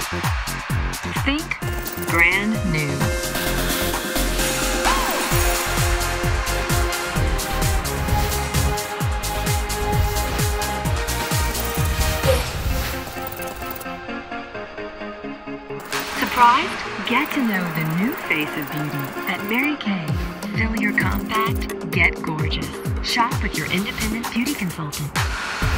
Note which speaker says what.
Speaker 1: Think brand new. Surprised? Get to know the new face of beauty at Mary Kay. Fill your compact, get gorgeous. Shop with your independent beauty consultant.